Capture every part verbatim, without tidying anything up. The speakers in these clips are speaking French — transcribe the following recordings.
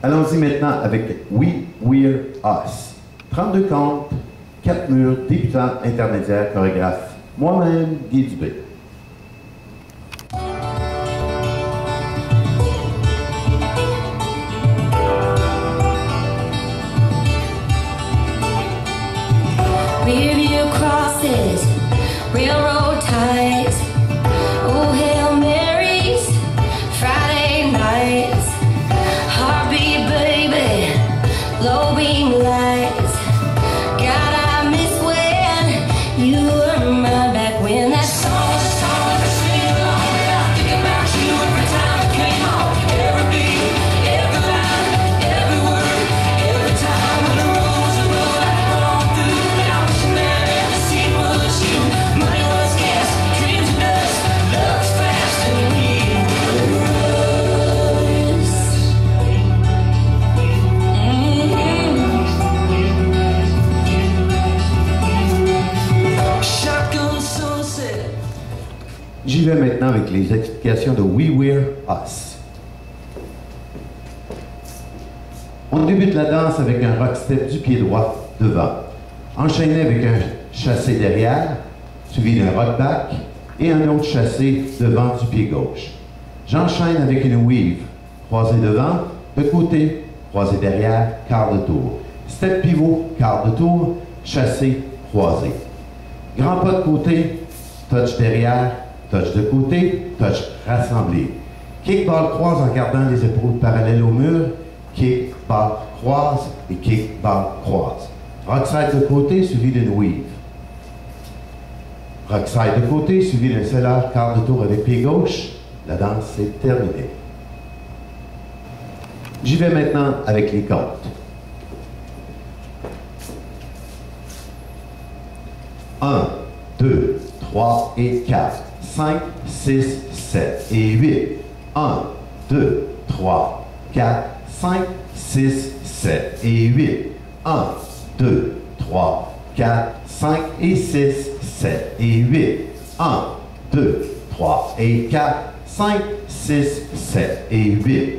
Allons-y maintenant avec We, We're, Us. trente-deux comptes, quatre murs, débutant, intermédiaire, chorégraphe. Moi-même, Guy Dubé. Riverview crosses, railroad ties, oh Hail Marys, Friday nights, heartbeat baby, low beam lights. God, I miss when you were mine back when that song was a song I could sing along without thinking about you every time it came on. Every beat, every line, every word, every time when the roads are rolled I'd gone through. But I was mad and the scene was you. Money was gas, dreams of dust, love was fast and we were us. Mm-hmm. Shotgun sunset. J'y vais maintenant avec les explications de We, We're, Us. On débute la danse avec un rock step du pied droit devant, enchaîné avec un chassé derrière, suivi d'un rock back et un autre chassé devant du pied gauche. J'enchaîne avec une weave, croisé devant, de côté, croisé derrière, quart de tour. Step pivot, quart de tour, chassé, croisé. Grand pas de côté, touch derrière, touch de côté, touch rassemblé. Kickball croise en gardant les épaules parallèles au mur, kickball croise et kickball croise. Rockside de côté suivi d'une weave. Rockside de côté suivi d'un cellar quart de tour avec pied gauche. La danse est terminée. J'y vais maintenant avec les comptes. un, deux, trois et quatre. cinq, six, sept et huit. un, deux, trois, quatre, cinq, six, sept et huit. un, deux, trois, quatre, cinq et six, sept et huit. un, deux, trois et quatre, cinq, six, sept et huit.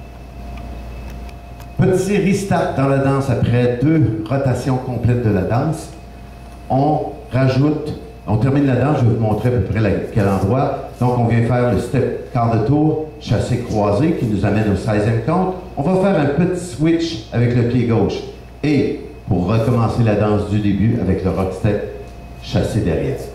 Petit restart dans la danse après deux rotations complètes de la danse. On rajoute, on termine la danse, je vais vous montrer à peu près à quel endroit. Donc on vient faire le step quart de tour, chassé croisé qui nous amène au seizième compte. On va faire un petit switch avec le pied gauche. Et pour recommencer la danse du début avec le rock step, chassé derrière.